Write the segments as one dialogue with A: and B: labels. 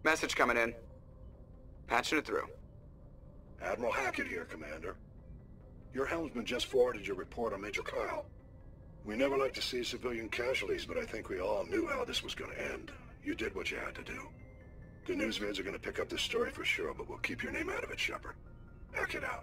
A: Message coming in. Patching it through.
B: Admiral Hackett here, Commander. Your helmsman just forwarded your report on Major Kyle. We never like to see civilian casualties, but I think we all knew how this was going to end. You did what you had to do. The newsvids are going to pick up this story for sure, but we'll keep your name out of it, Shepard. Hackett out.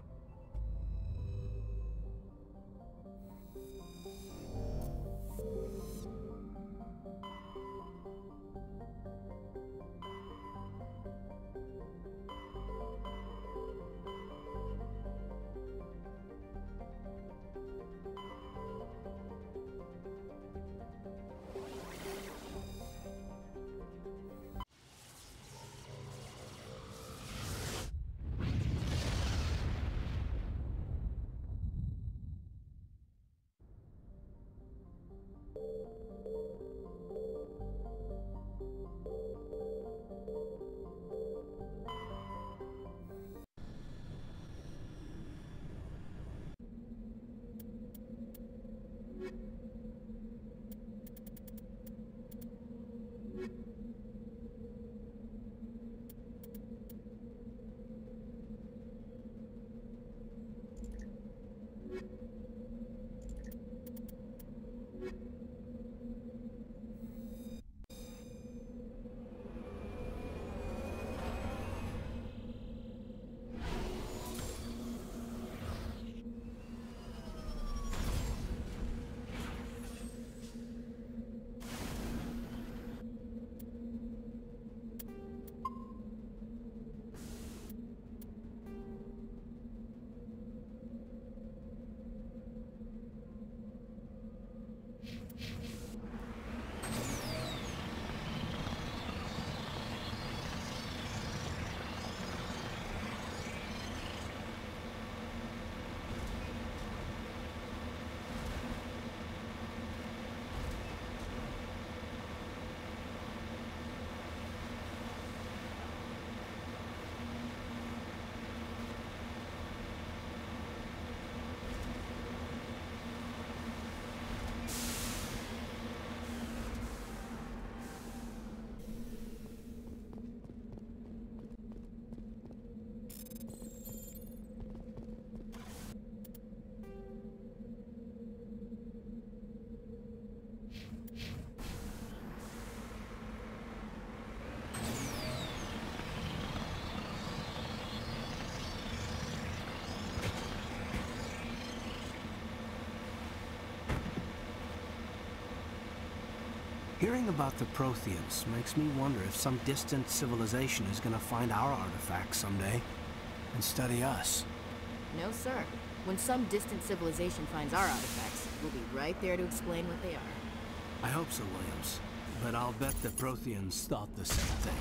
C: Hearing about the Protheans makes me wonder if some distant civilization is gonna find our artifacts someday and study us.
D: No, sir. When some distant civilization finds our artifacts, we'll be right there to explain what they are.
C: I hope so, Williams. But I'll bet the Protheans thought the same thing.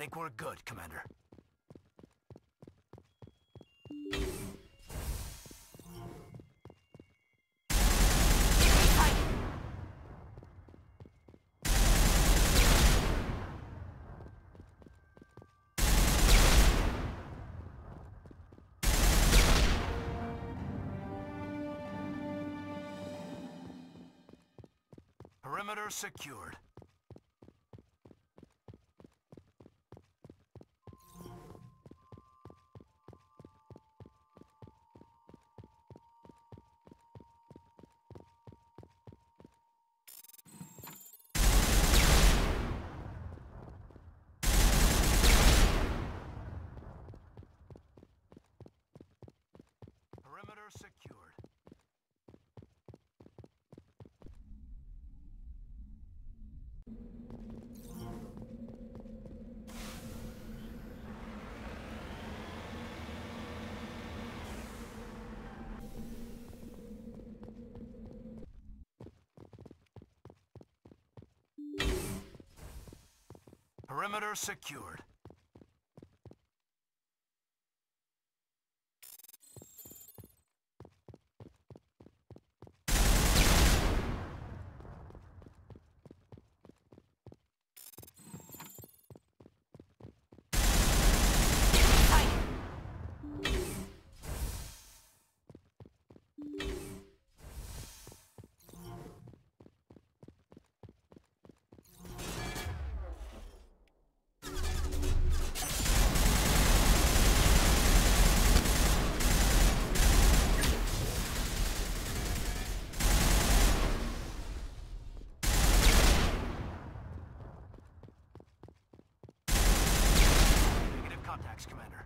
C: think we're good, Commander. Perimeter secured. Perimeter secured. Perimeter secured. Contacts, Commander.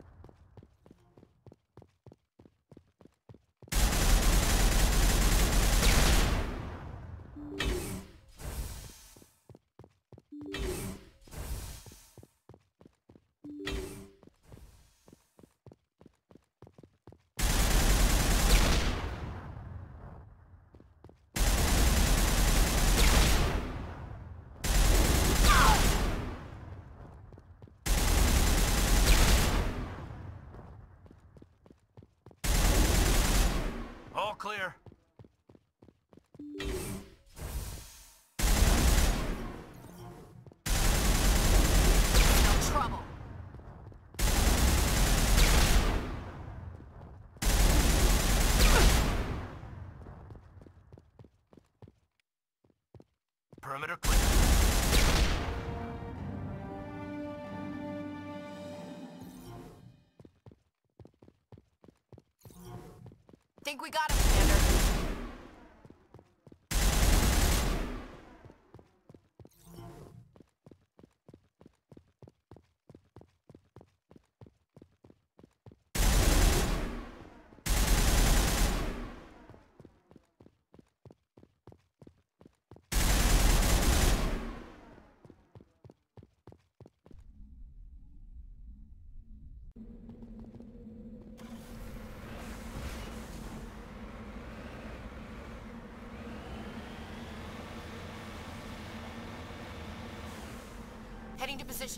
C: All clear.
D: No trouble.
C: Perimeter clear.
D: Think we got him, Commander. Heading to position.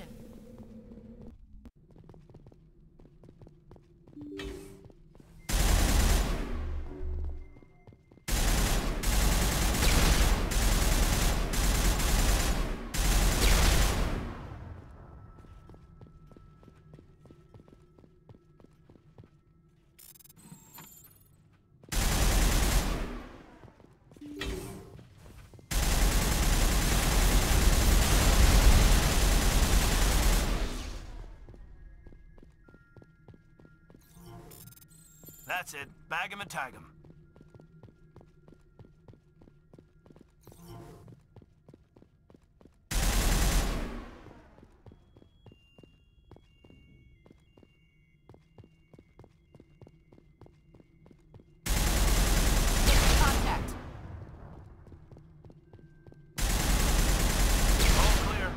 C: That's it. Bag 'em and tag 'em.
D: Contact.
C: All clear.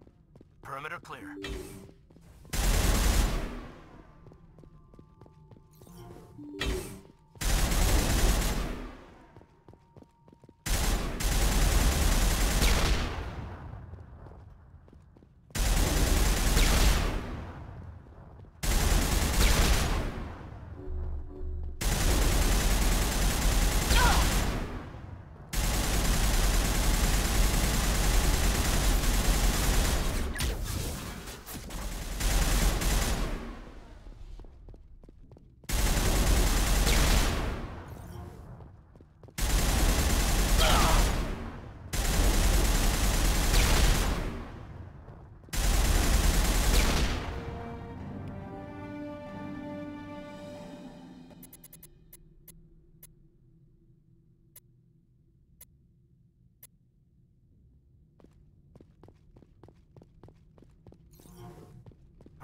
C: Perimeter clear.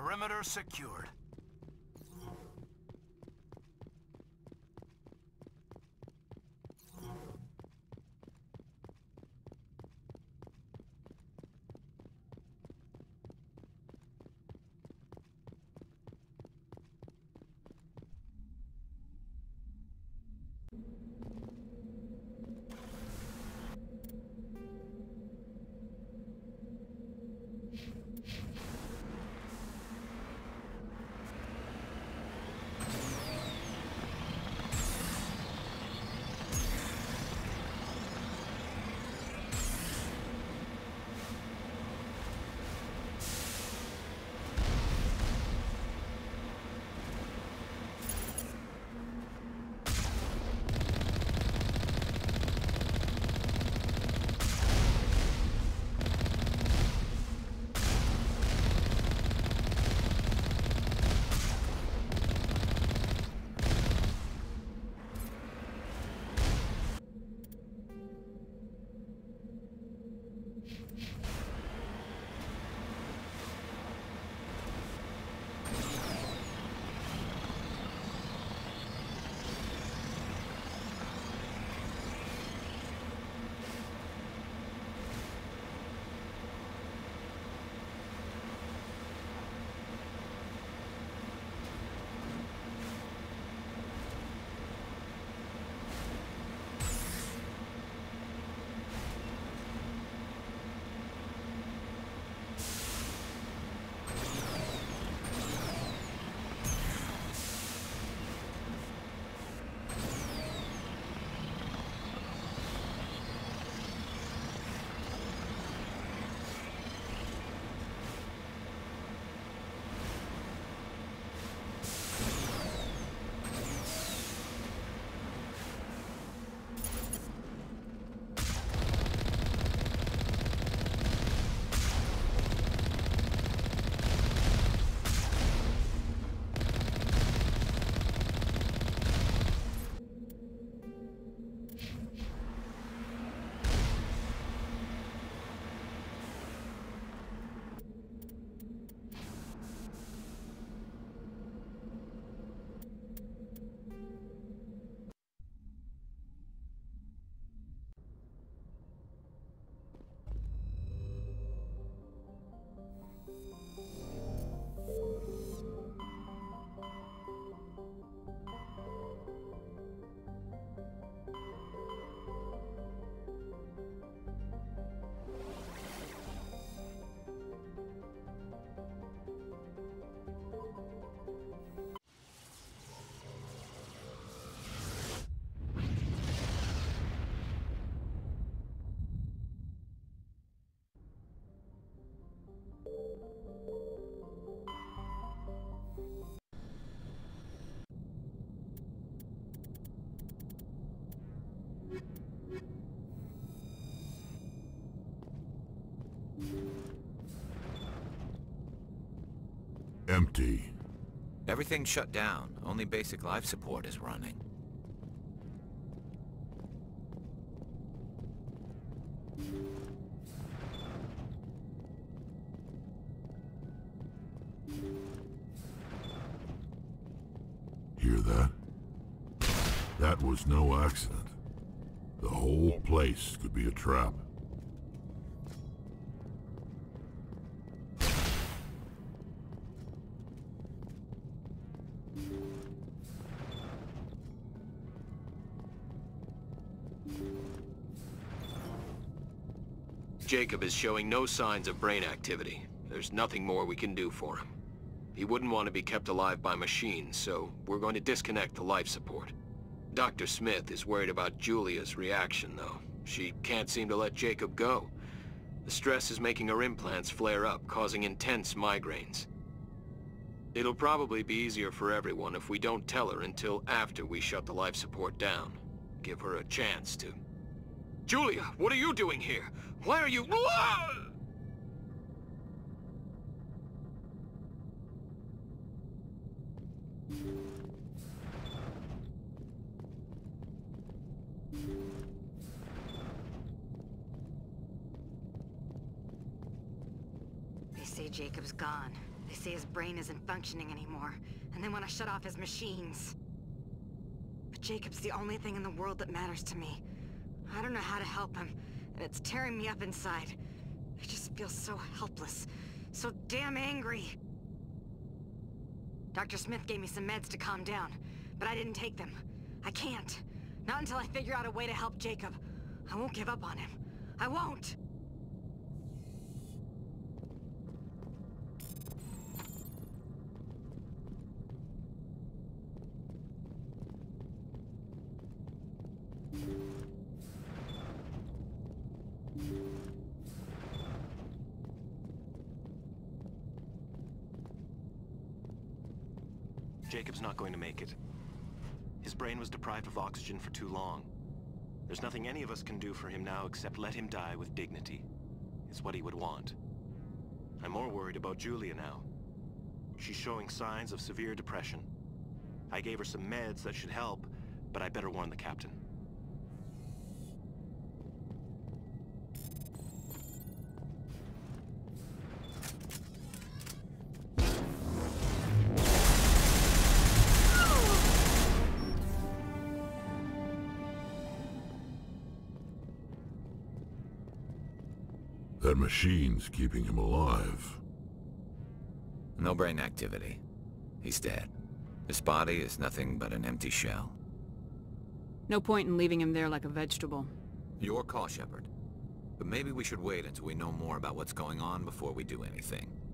C: Perimeter secured.
E: Empty.
F: Everything's shut down. Only basic life support is running.
E: Hear that? That was no accident. The whole place could be a trap.
G: Jacob is showing no signs of brain activity. There's nothing more we can do for him. He wouldn't want to be kept alive by machines, so we're going to disconnect the life support. Dr. Smith is worried about Julia's reaction, though. She can't seem to let Jacob go. The stress is making her implants flare up, causing intense migraines. It'll probably be easier for everyone if we don't tell her until after we shut the life support down. Give her a chance to... Julia, what are you doing here? Why are you...
H: They say Jacob's gone. They say his brain isn't functioning anymore, and they want to shut off his machines. But Jacob's the only thing in the world that matters to me. I don't know how to help him, and it's tearing me up inside. I just feel so helpless, so damn angry. Dr. Smith gave me some meds to calm down, but I didn't take them. I can't. Not until I figure out a way to help Jacob. I won't give up on him. I won't!
I: Jacob's not going to make it. His brain was deprived of oxygen for too long. There's nothing any of us can do for him now except let him die with dignity. It's what he would want. I'm more worried about Julia now. She's showing signs of severe depression. I gave her some meds that should help, but I better warn the captain.
E: That machine's keeping him alive.
F: No brain activity. He's dead. His body is nothing but an empty shell.
J: No point in leaving him there like a vegetable.
F: Your call, Shepard. But maybe we should wait until we know more about what's going on before we do anything.